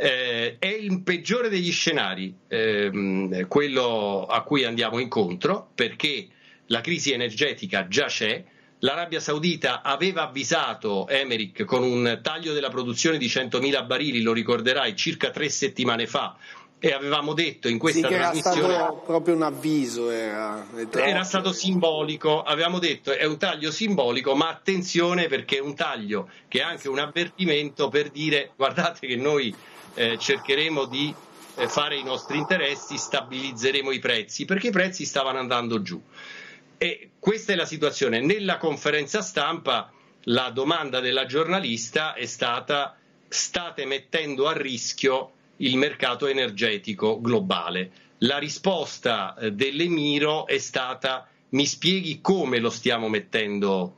È il peggiore degli scenari, quello a cui andiamo incontro, perché la crisi energetica già c'è. L'Arabia Saudita aveva avvisato Emeric con un taglio della produzione di 100.000 barili, lo ricorderai, circa 3 settimane fa, e avevamo detto in questa trasmissione... Era stato proprio un avviso, era stato simbolico, avevamo detto è un taglio simbolico, ma attenzione, perché è un taglio che è anche un avvertimento per dire guardate che noi cercheremo di fare i nostri interessi, stabilizzeremo i prezzi, perché i prezzi stavano andando giù. E questa è la situazione. Nella conferenza stampa la domanda della giornalista è stata: state mettendo a rischio il mercato energetico globale? La risposta dell'Emiro è stata: mi spieghi come lo stiamo mettendo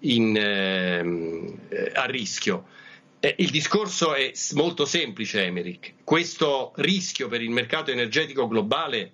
a rischio? Il discorso è molto semplice, Emeric. Questo rischio per il mercato energetico globale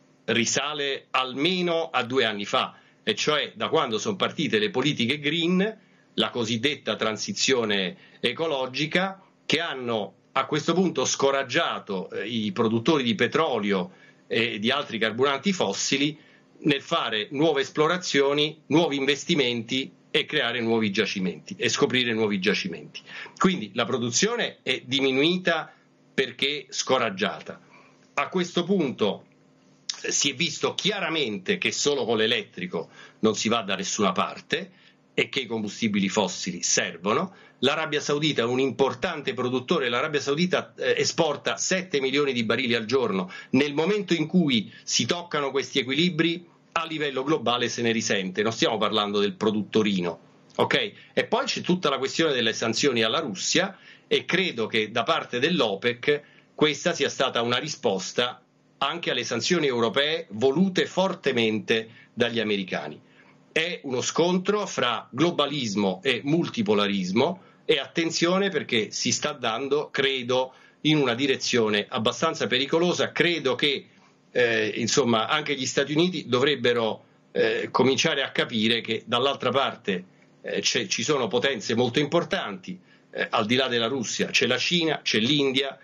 risale almeno a 2 anni fa, e cioè da quando sono partite le politiche green, la cosiddetta transizione ecologica, che hanno a questo punto scoraggiato i produttori di petrolio e di altri carburanti fossili nel fare nuove esplorazioni, nuovi investimenti e creare nuovi giacimenti e scoprire nuovi giacimenti. Quindi la produzione è diminuita perché scoraggiata. A questo punto si è visto chiaramente che solo con l'elettrico non si va da nessuna parte e che i combustibili fossili servono. L'Arabia Saudita è un importante produttore, l'Arabia Saudita esporta 7 milioni di barili al giorno. Nel momento in cui si toccano questi equilibri, a livello globale se ne risente, non stiamo parlando del produttorino, ok? E poi c'è tutta la questione delle sanzioni alla Russia, e credo che da parte dell'OPEC questa sia stata una risposta anche alle sanzioni europee volute fortemente dagli americani. È uno scontro fra globalismo e multipolarismo, e attenzione perché si sta dando, credo, in una direzione abbastanza pericolosa. Credo che insomma anche gli Stati Uniti dovrebbero cominciare a capire che dall'altra parte ci sono potenze molto importanti, al di là della Russia c'è la Cina, c'è l'India,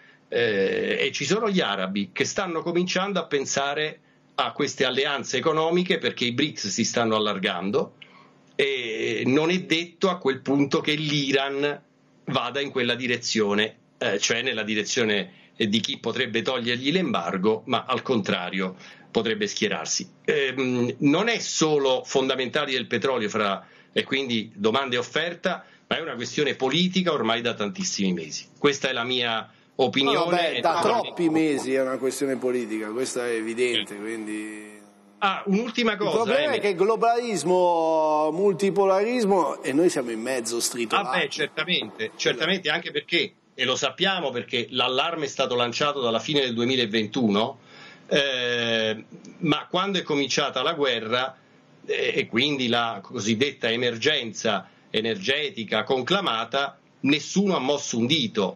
e ci sono gli arabi che stanno cominciando a pensare a queste alleanze economiche, perché i BRICS si stanno allargando e non è detto a quel punto che l'Iran vada in quella direzione, cioè nella direzione di chi potrebbe togliergli l'embargo, ma al contrario potrebbe schierarsi. Non è solo fondamentali del petrolio e quindi domanda e offerta, ma è una questione politica ormai da tantissimi mesi. Questa è la mia opinione. Da troppi mesi è una questione politica, questo è evidente. Quindi... un'ultima cosa. Il problema è che globalismo, multipolarismo, e noi siamo in mezzo stritolati. Certamente, anche perché, e lo sappiamo perché l'allarme è stato lanciato dalla fine del 2021, ma quando è cominciata la guerra e quindi la cosiddetta emergenza energetica conclamata, nessuno ha mosso un dito.